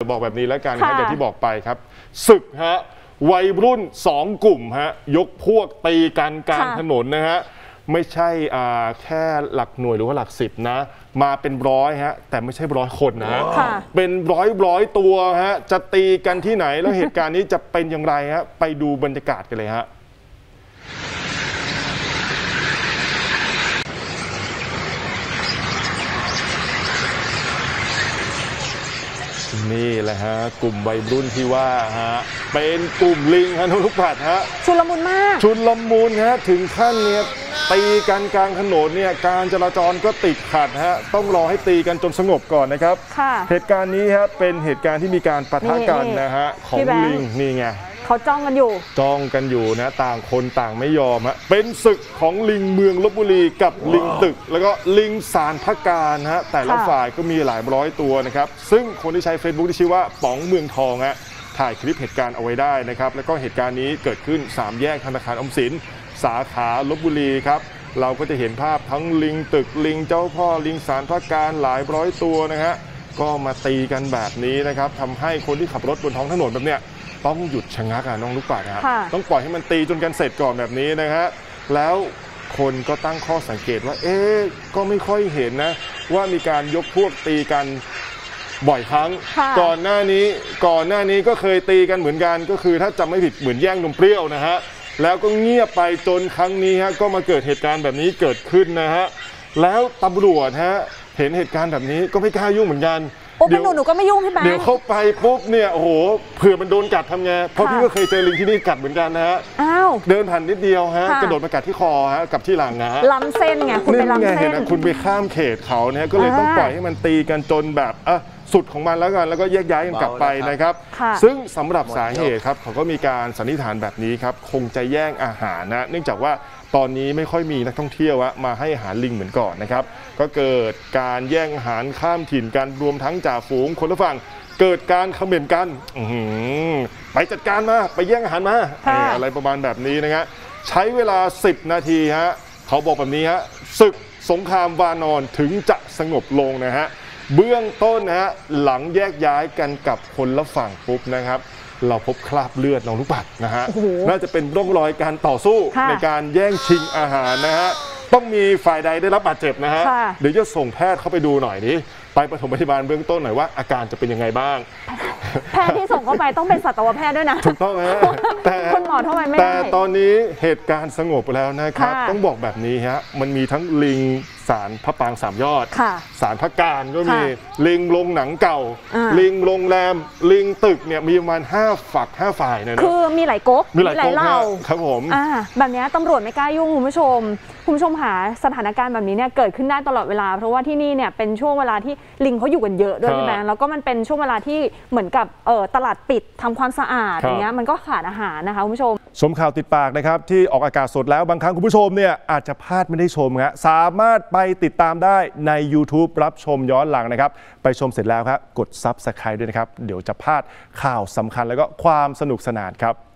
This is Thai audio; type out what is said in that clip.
บอกแบบนี้แล้วกันนะอย่างที่บอกไปครับศึกฮะวัยรุ่น2กลุ่มฮะยกพวกตีกันกลางถนนนะฮะไม่ใช่แค่หลักหน่วยหรือว่าหลัก10นะมาเป็นร้อยฮะแต่ไม่ใช่100 คนนะเป็นร้อยตัวฮะจะตีกันที่ไหนแล้วเหตุการณ์นี้จะเป็นอย่างไรฮะไปดูบรรยากาศกันเลยฮะนี่แหละฮะกลุ่มวัยรุ่นที่ว่าฮะเป็นกลุ่มลิงฮะทุกผัดฮะชุลมุนมากชุลมุนฮะถึงขั้นเนี่ยตีกันกลางถนนเนี่ยการจราจรก็ติดขัดฮะต้องรอให้ตีกันจนสงบก่อนนะครับเหตุการณ์นี้ฮะเป็นเหตุการณ์ที่มีการปะทะกันนะฮะของลิงนี่ไงเขาจ้องกันอยู่นะต่างคนต่างไม่ยอมฮะเป็นศึกของลิงเมืองลพบุรีกับลิงตึกแล้วก็ลิงสารพระการฮะแต่ละฝ่ายก็มีหลายร้อยตัวนะครับซึ่งคนที่ใช้ Facebook ที่ชื่อว่าป๋องเมืองทองฮะถ่ายคลิปเหตุการณ์เอาไว้ได้นะครับแล้วก็เหตุการณ์นี้เกิดขึ้น3แยกธนาคารออมสินสาขาลพบุรีครับเราก็จะเห็นภาพทั้งลิงตึกลิงเจ้าพ่อลิงสารพระการหลายร้อยตัวนะฮะก็มาตีกันแบบนี้นะครับทำให้คนที่ขับรถบนท้องถนนแบบเนี้ยต้องหยุดชะงักน้องลูกปัดนะฮะต้องปล่อยให้มันตีจนกันเสร็จก่อนแบบนี้นะฮะแล้วคนก็ตั้งข้อสังเกตว่าก็ไม่ค่อยเห็นนะว่ามีการยกพวกตีกันบ่อยครั้งก่อนหน้านี้ก็เคยตีกันเหมือนกันก็คือถ้าจำไม่ผิดเหมือนแย่งนมเปรี้ยวนะฮะแล้วก็เงียบไปจนครั้งนี้ฮะก็มาเกิดเหตุการณ์แบบนี้เกิดขึ้นนะฮะแล้วตำรวจฮะเห็นเหตุการณ์แบบนี้ก็ไม่กล้ายุ่งเหมือนกันเดี๋ยวหนูก็ไม่ยุ่งพี่แบงค์เดี๋ยวเข้าไปปุ๊บเนี่ยโอ้โหเผื่อมันโดนกัดทำไงเพราะพี่ก็เคยเจอลิงที่นี่กัดเหมือนกันนะฮะเดินผ่านนิดเดียวฮะกระโดดมากัดที่คอฮะกับที่หลังนะฮะล้ำเส้นไงคุณไปล้ำเส้นคุณไปข้ามเขตเขาเนี่ยก็เลยต้องปล่อยให้มันตีกันจนแบบสุดของมันแล้วกันแล้วก็แยกย้ายกันกลับไปนะครับซึ่งสำหรับสาเหตุครับเขาก็มีการสันนิษฐานแบบนี้ครับคงจะแย่งอาหารนะเนื่องจากว่าตอนนี้ไม่ค่อยมีนักท่องเที่ยวมาให้อาหารลิงเหมือนก่อนนะครับก็เกิดการแย่งอาหารข้ามถิ่นกันรวมทั้งจ่าฝูงคนละฝั่งเกิดการเขม่นกันไปจัดการมาไปแย่งอาหารมาอะไรประมาณแบบนี้นะฮะใช้เวลา10 นาทีฮะเขาบอกแบบนี้ฮะศึกสงครามวานอนถึงจะสงบลงนะฮะเบื้องต้นนะฮะหลังแยกย้ายกันกับคนละฝั่งปุ๊บนะครับเราพบคราบเลือดน้องลูกปัดนะฮะน่าจะเป็นร่องรอยการต่อสู้ในการแย่งชิงอาหารนะฮะต้องมีฝ่ายใดได้รับบาดเจ็บนะฮะเดี๋ยวจะส่งแพทย์เข้าไปดูหน่อยดิไปปฐมพยาบาลเบื้องต้นหน่อยว่าอาการจะเป็นยังไงบ้างแพทย์ที่ส่งเข้าไปต้องเป็นสัตวแพทย์ด้วยนะถูกต้องฮะแต่คุณหมอทำไมไม่ได้แต่ตอนนี้เหตุการณ์สงบแล้วนะครับต้องบอกแบบนี้ฮะมันมีทั้งลิงศาลพระปราง3 ยอดศาลพระการก็มีลิงลงหนังเก่าลิงโรงแรมลิงตึกเนี่ยมีประมาณ5 ฝัก 5 ฝ่ายนะคือมีหลายก๊กมีหลายเหล่าครับผมแบบนี้ตำรวจไม่กล้ายุ่งคุณผู้ชมหาสถานการณ์แบบนี้เนี่ยเกิดขึ้นได้ตลอดเวลาเพราะว่าที่นี่เนี่ยเป็นช่วงเวลาที่ลิงเขาอยู่กันเยอะด้วยใช่ไหมแล้วก็มันเป็นช่วงเวลาที่เหมือนกับตลาดปิดทำความสะอาดอย่างเงี้ยมันก็ขาดอาหารนะคะคุณผู้ชมชมข่าวติดปากนะครับที่ออกอากาศสดแล้วบางครั้งคุณผู้ชมเนี่ยอาจจะพลาดไม่ได้ชมครับสามารถไปติดตามได้ใน YouTube รับชมย้อนหลังนะครับไปชมเสร็จแล้วครับกด Subscribe ด้วยนะครับเดี๋ยวจะพลาดข่าวสำคัญแล้วก็ความสนุกสนานครับ